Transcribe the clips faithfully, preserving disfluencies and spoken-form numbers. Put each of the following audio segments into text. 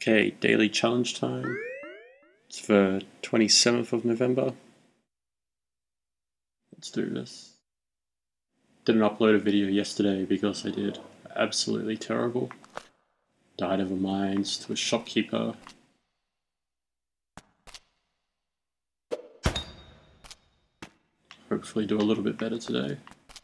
Okay, daily challenge time. It's for twenty-seventh of November. Let's do this. Didn't upload a video yesterday because I did absolutely terrible. Died of a mines to a shopkeeper. Hopefully do a little bit better today.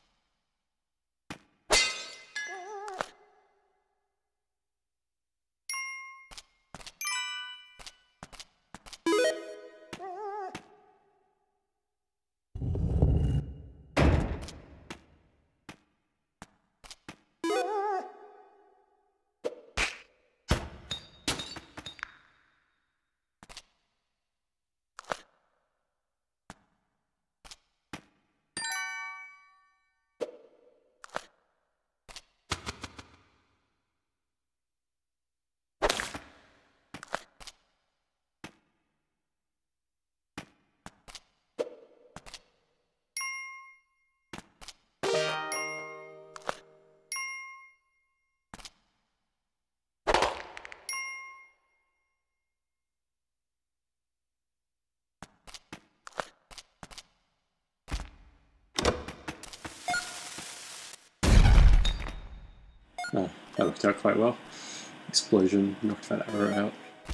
Oh, that worked out quite well. Explosion knocked that arrow out.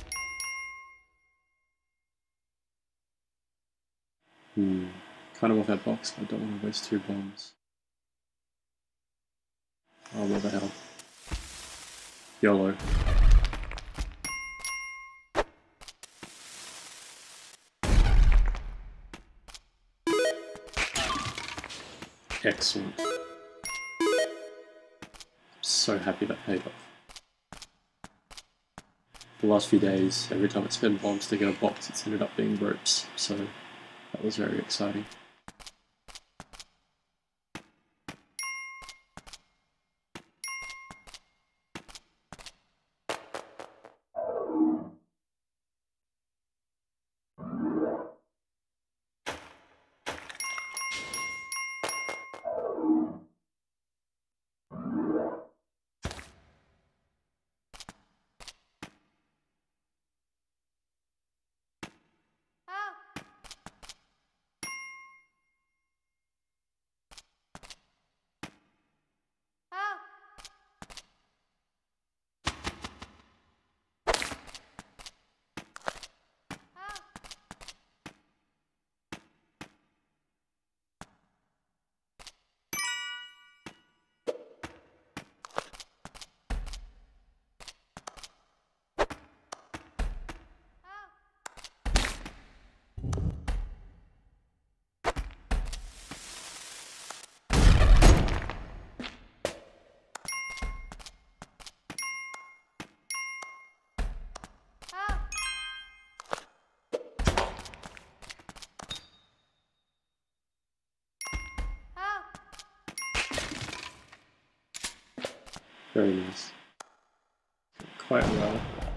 Hmm, kind of want that box, but I don't want to waste two bombs. Oh, what the hell. YOLO. Excellent. So happy that paid off. The last few days, every time I spent bombs to get a box, it's ended up being ropes, so that was very exciting. Very nice. Quite well.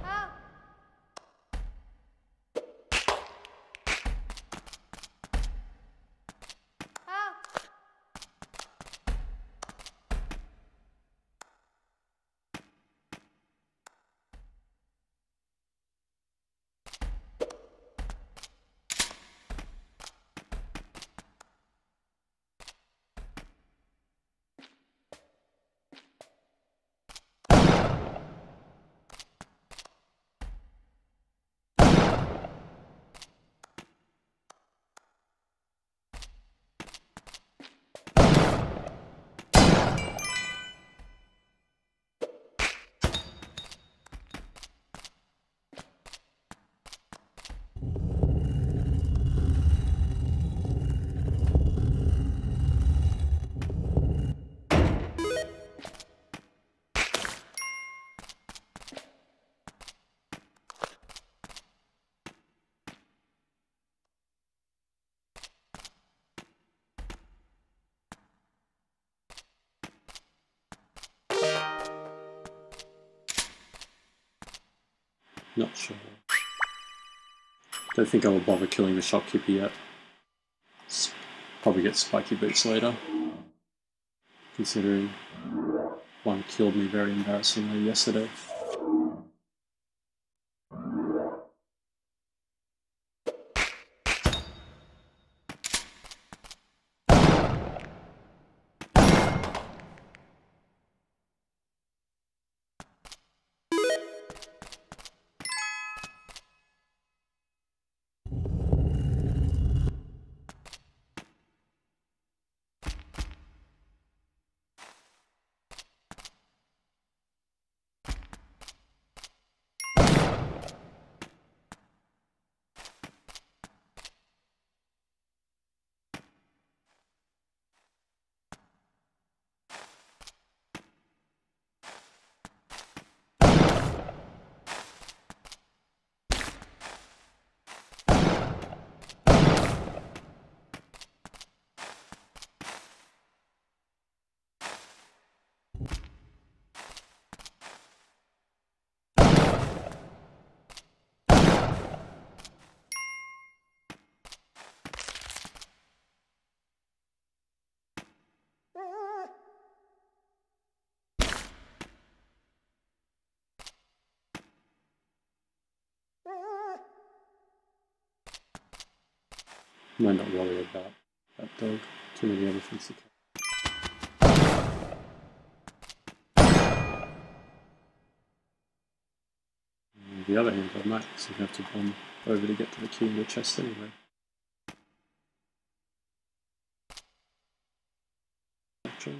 Not sure. Don't think I will bother killing the shopkeeper yet. S probably get spiky boots later. Considering one killed me very embarrassingly yesterday. Might not worry about that dog. Too many other things to catch. On the other hand, I might, because you have to bomb over to get to the key in the chest anyway. Actually.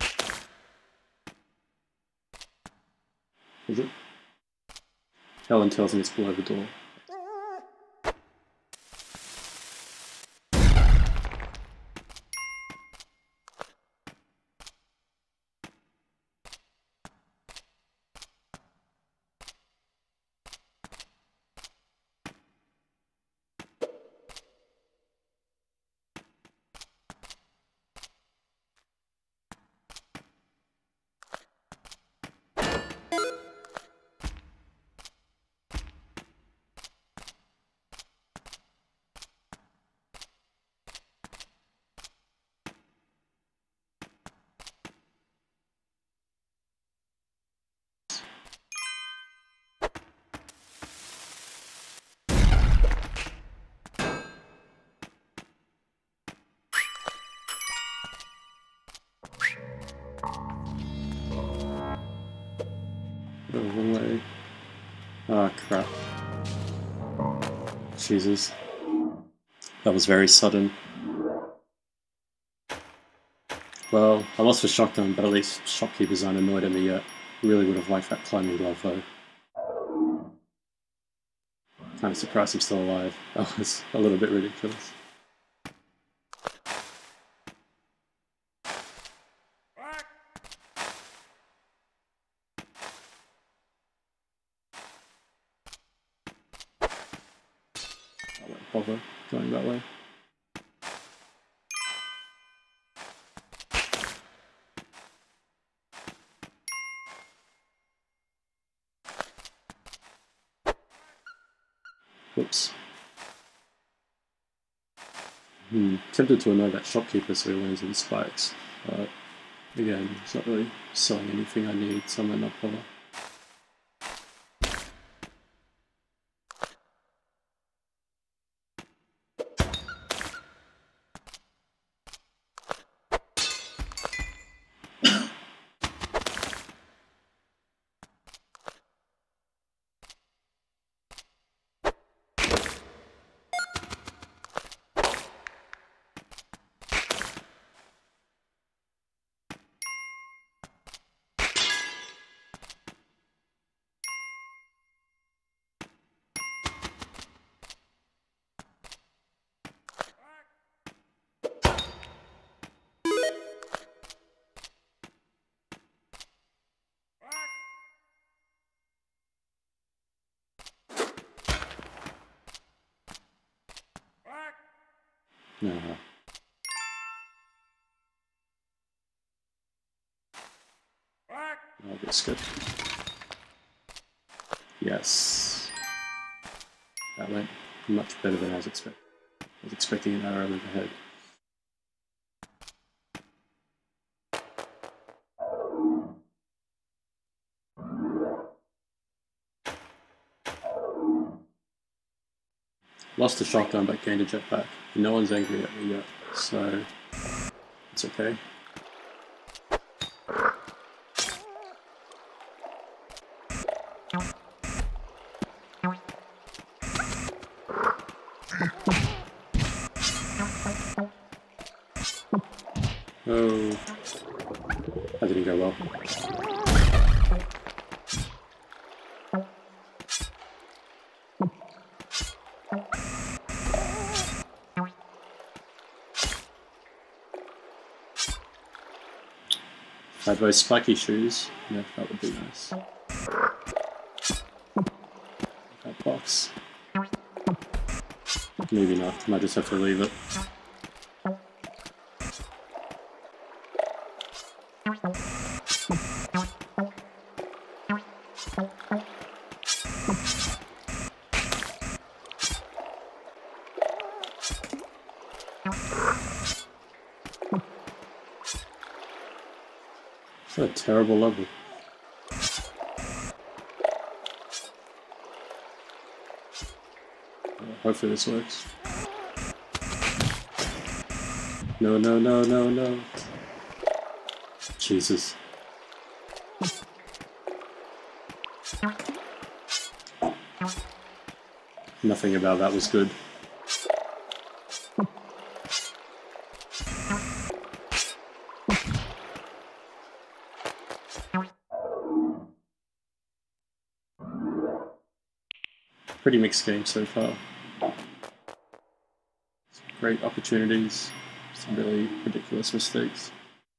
Is it? Helen tells me it's below the door. Oh, wrong way. Ah, crap. Jesus. That was very sudden. Well, I lost the shotgun, but at least shopkeepers aren't annoyed at me yet. Really would have liked that climbing glove though. Kind of surprised I'm still alive. That was a little bit ridiculous. I won't bother going that way. Whoops. Hmm, tempted to annoy that shopkeeper so he lands in spikes, but again, he's not really selling anything I need, so I might not bother. No. I'll get skipped. Yes. That went much better than I was expecting. I was expecting an arrow in the head. Lost the shotgun but gained a jetpack. No one's angry at me yet, so it's okay. Oh, that didn't go well. If I had those spiky shoes, yeah, that would be nice. That box. Maybe not, might just have to leave it. What a terrible level. Hopefully this works. No, no, no, no, no. Jesus. Nothing about that was good. Pretty mixed game so far. Some great opportunities, some really ridiculous mistakes.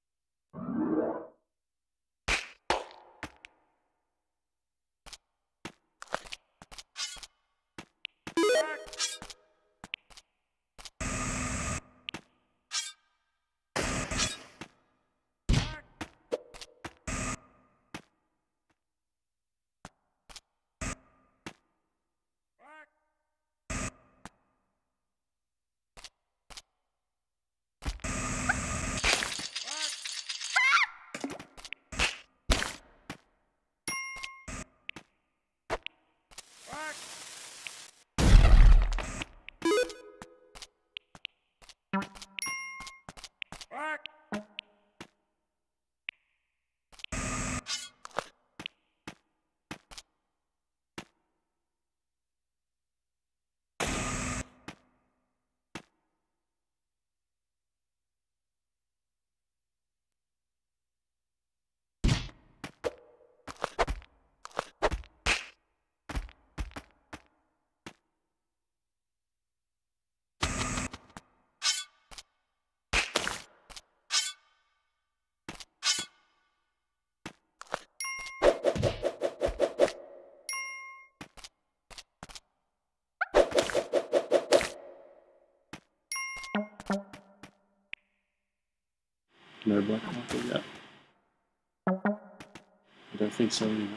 No black marker yet. I don't think so anyway.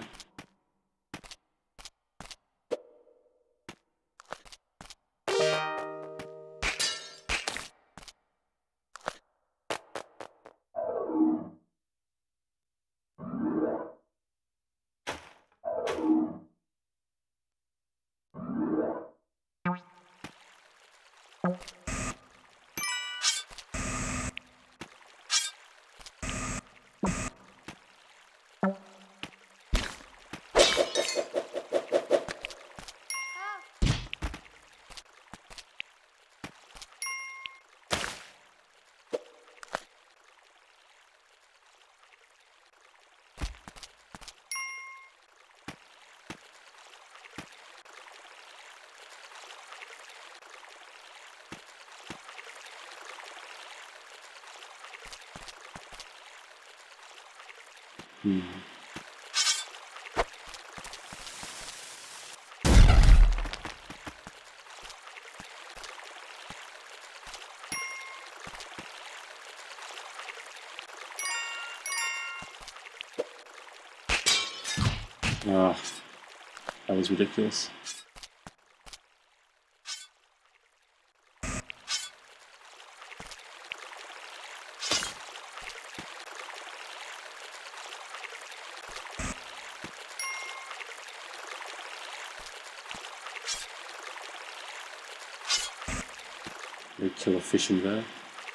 Hmm. Ah, that was ridiculous. They kill a fish in there.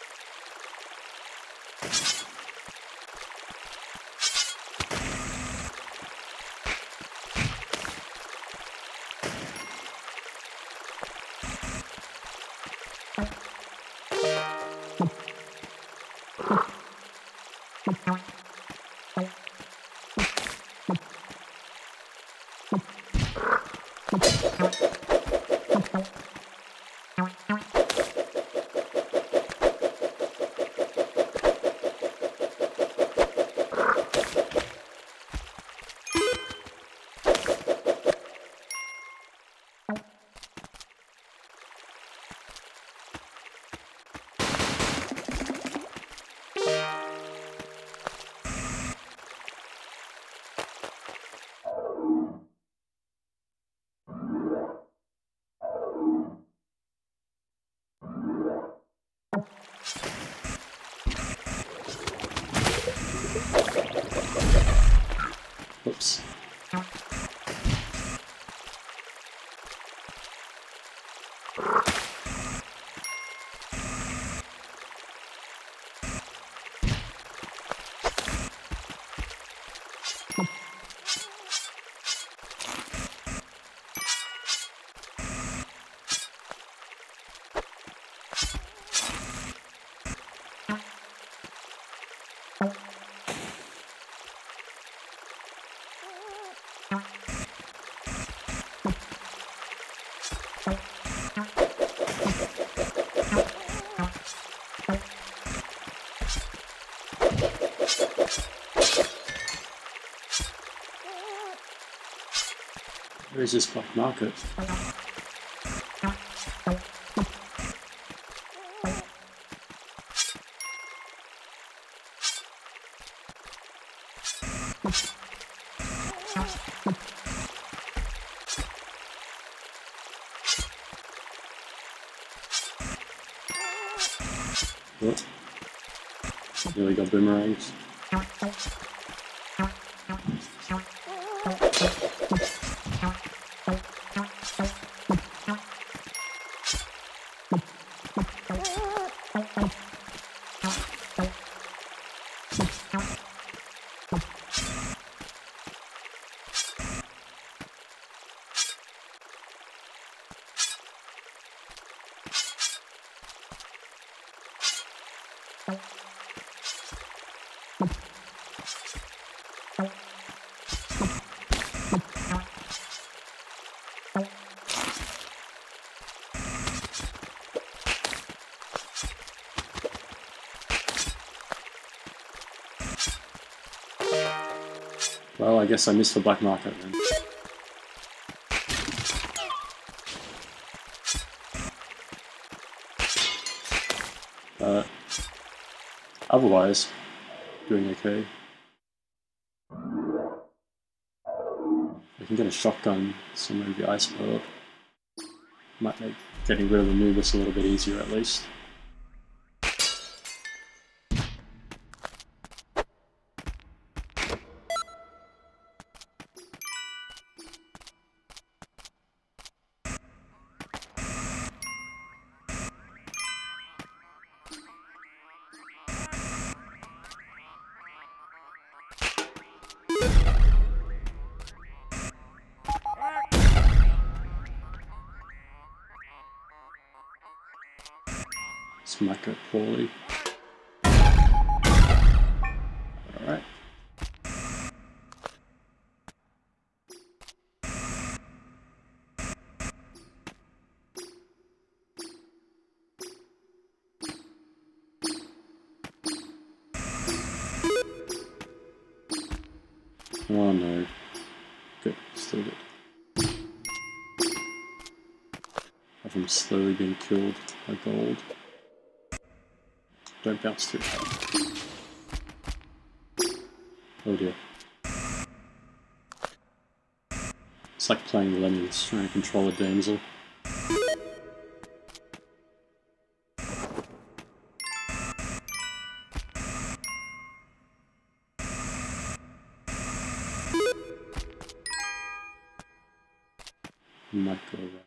Oops. Where is this black market? What? Nearly got boomerangs. Well, I guess I missed the black market then. But otherwise, doing okay. I can get a shotgun somewhere in the ice world. Might make getting rid of the Nubis a little bit easier at least. This might go poorly. Alright. Oh no. Good, still good. I'm slowly being killed by gold. Don't bounce too hard. Oh dear. It's like playing Lemmings, trying to control a damsel. Might go around.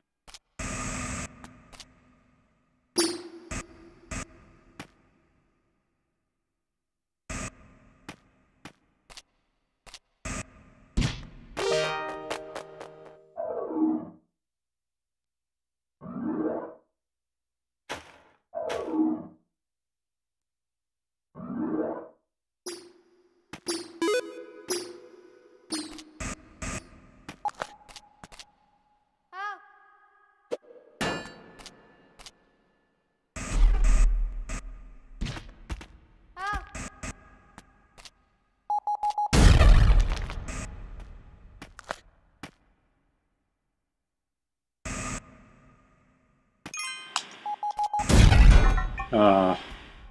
Ah.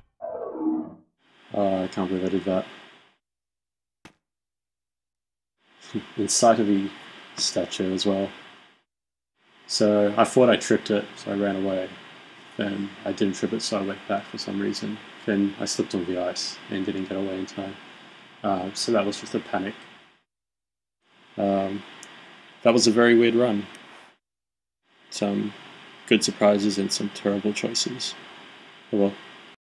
Uh, I can't believe I did that. In sight of the statue as well. So I thought I tripped it, so I ran away. Then I didn't trip it, so I went back for some reason. Then I slipped on the ice and didn't get away in time. Uh, so that was just a panic. Um, that was a very weird run. Some good surprises and some terrible choices. Oh well.